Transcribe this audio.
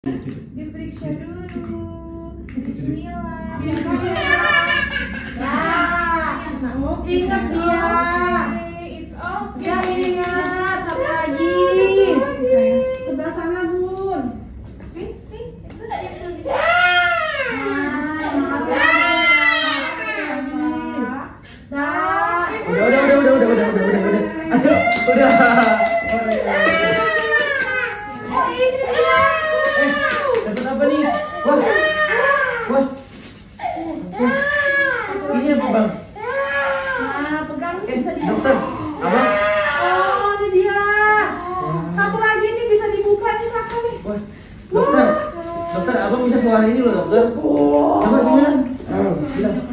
Diperiksa dulu. Bismillah. Ingat dia. It's okay. Ya ingat. Satu lagi. Sebelah sana Bun. Dapat apa nih? Wah. Ini apa bang? Nah, pegang bisa dibuka. Dokter, abang. Oh, ini dia. Satu lagi nih bisa dibuka nih Saka nih. Wah, dokter, abang bisa suara ini loh dokter. Coba gimana? Bilang.